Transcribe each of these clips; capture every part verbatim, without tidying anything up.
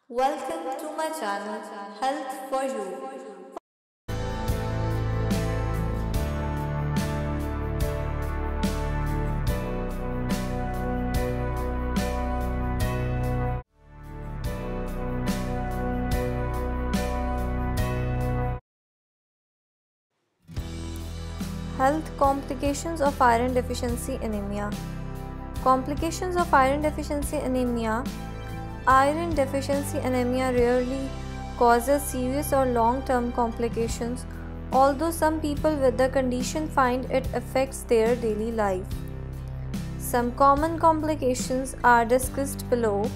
Welcome to my channel Health for You. Health complications of iron deficiency anemia. Complications of iron deficiency anemia. Iron deficiency anemia rarely causes serious or long-term complications, although some people with the condition find it affects their daily life. Some common complications are discussed below.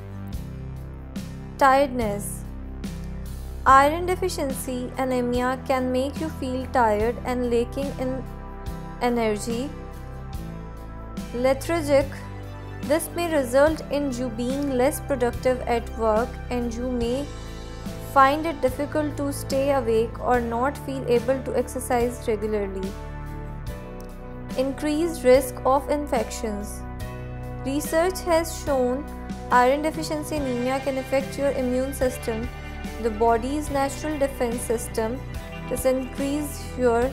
Tiredness. Iron deficiency anemia can make you feel tired and lacking in energy. Lethargic. This may result in you being less productive at work, and you may find it difficult to stay awake or not feel able to exercise regularly. Increased risk of infections. Research has shown iron deficiency anemia can affect your immune system, the body's natural defense system. This increases your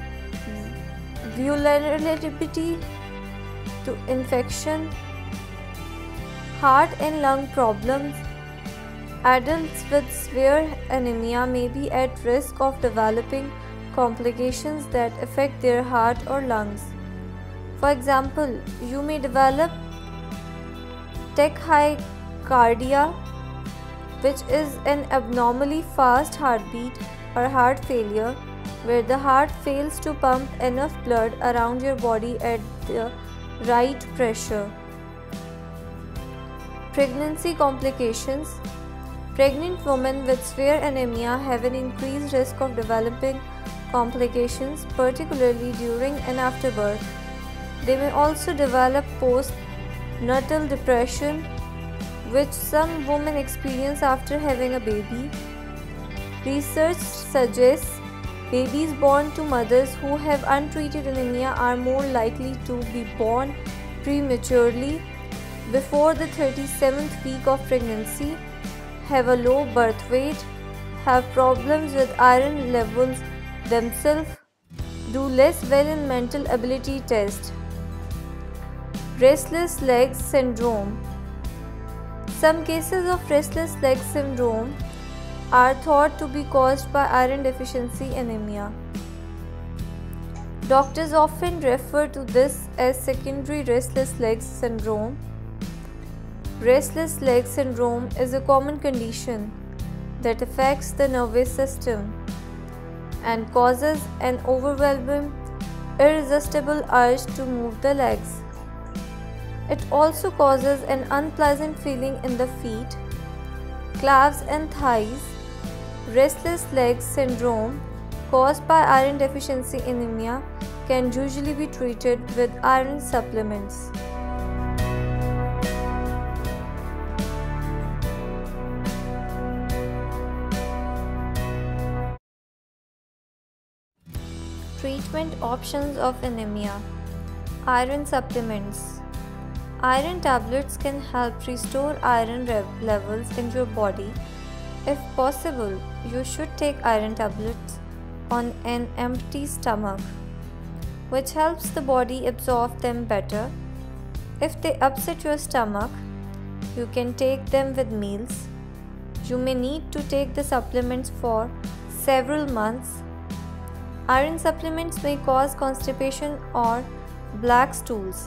vulnerability to infection. Heart and lung problems. Adults with severe anemia may be at risk of developing complications that affect their heart or lungs. For example, you may develop tachycardia, which is an abnormally fast heartbeat, or heart failure, where the heart fails to pump enough blood around your body at the right pressure. Pregnancy complications. Pregnant women with severe anemia have an increased risk of developing complications, particularly during and after birth. They may also develop postnatal depression, which some women experience after having a baby. Research suggests babies born to mothers who have untreated anemia are more likely to be born prematurely before the thirty-seventh week of pregnancy, have a low birth weight, have problems with iron levels themselves, do less well in mental ability tests. Restless leg syndrome. Some cases of restless leg syndrome are thought to be caused by iron deficiency anemia. Doctors often refer to this as secondary restless leg syndrome. Restless leg syndrome is a common condition that affects the nervous system and causes an overwhelming, irresistible urge to move the legs. It also causes an unpleasant feeling in the feet, calves and thighs. Restless leg syndrome caused by iron deficiency anemia can usually be treated with iron supplements. Treatment options of anemia. Iron supplements. Iron tablets can help restore iron levels in your body. If possible, you should take iron tablets on an empty stomach, which helps the body absorb them better. If they upset your stomach, you can take them with meals. You may need to take the supplements for several months. Iron supplements may cause constipation or black stools.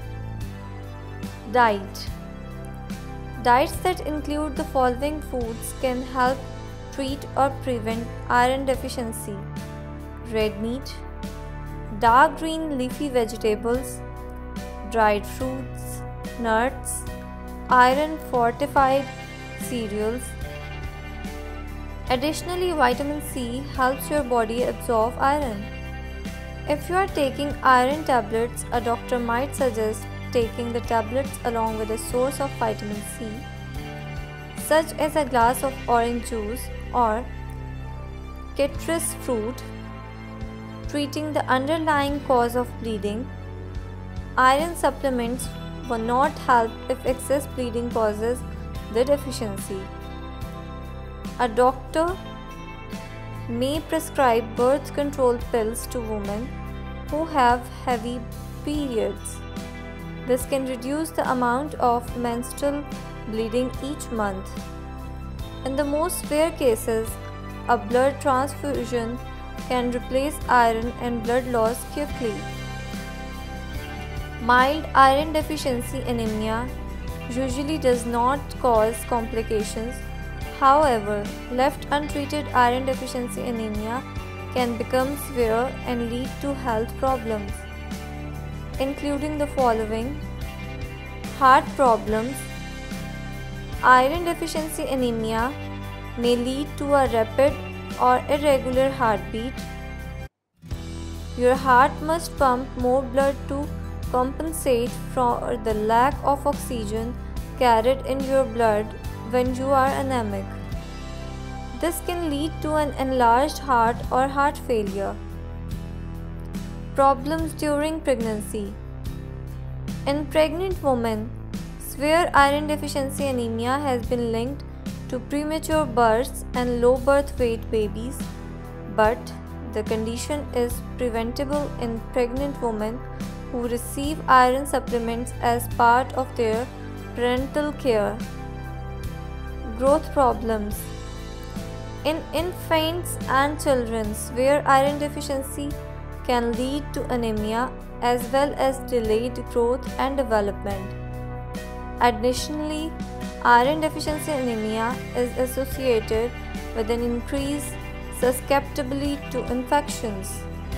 Diet. Diets that include the following foods can help treat or prevent iron deficiency: red meat, dark green leafy vegetables, dried fruits, nuts, iron fortified cereals. Additionally, vitamin C helps your body absorb iron. If you are taking iron tablets, a doctor might suggest taking the tablets along with a source of vitamin C, such as a glass of orange juice or citrus fruit. Treating the underlying cause of bleeding. Iron supplements will not help if excess bleeding causes the deficiency. A doctor may prescribe birth control pills to women who have heavy periods. This can reduce the amount of menstrual bleeding each month. In the most severe cases, a blood transfusion can replace iron and blood loss quickly. Mild iron deficiency anemia usually does not cause complications. However, left untreated iron deficiency anemia can become severe and lead to health problems, including the following: heart problems. Iron deficiency anemia may lead to a rapid or irregular heartbeat. Your heart must pump more blood to compensate for the lack of oxygen carried in your blood when you are anemic. This can lead to an enlarged heart or heart failure. Problems during pregnancy. In pregnant women, severe iron deficiency anemia has been linked to premature births and low birth weight babies, but the condition is preventable in pregnant women who receive iron supplements as part of their prenatal care. Growth problems. In infants and children, severe iron deficiency can lead to anemia as well as delayed growth and development. Additionally, iron deficiency anemia is associated with an increased susceptibility to infections.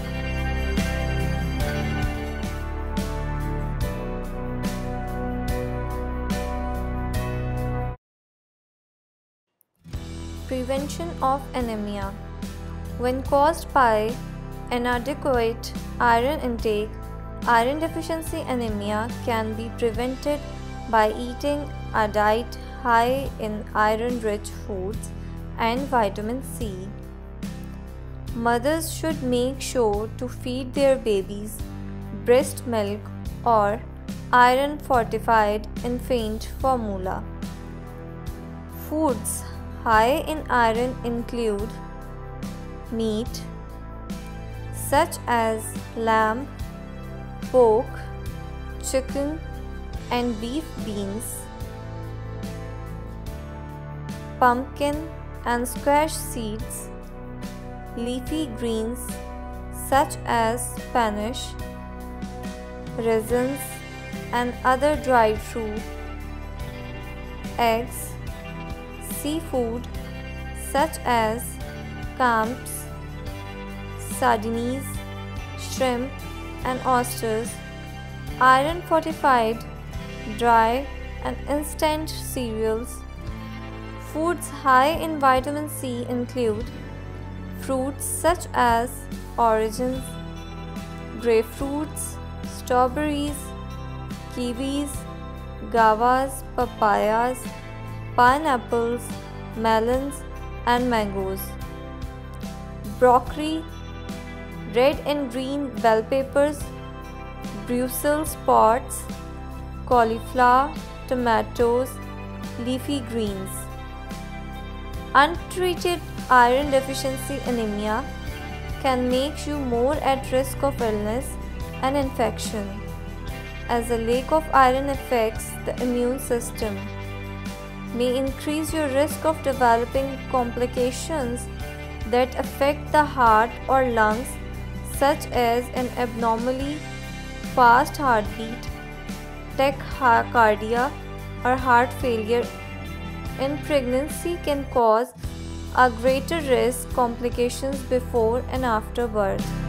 Prevention of anemia. When caused by inadequate iron intake, iron deficiency anemia can be prevented by eating a diet high in iron-rich foods and vitamin C. Mothers should make sure to feed their babies breast milk or iron-fortified infant formula. Foods high in iron include meat such as lamb, pork, chicken, and beef beans, pumpkin and squash seeds, leafy greens such as spinach, raisins, and other dried fruit, eggs, seafood such as clams, sardines, shrimp, and oysters, iron-fortified, dry and instant cereals. Foods high in vitamin C include fruits such as oranges, grapefruits, strawberries, kiwis, guavas, papayas, pineapples, melons, and mangoes. Broccoli, red and green bell peppers, Brussels sprouts, cauliflower, tomatoes, leafy greens. Untreated iron deficiency anemia can make you more at risk of illness and infection, as a lack of iron affects the immune system, may increase your risk of developing complications that affect the heart or lungs, such as an abnormally fast heartbeat, tachycardia, or heart failure. In pregnancy can cause a greater risk complications before and after birth.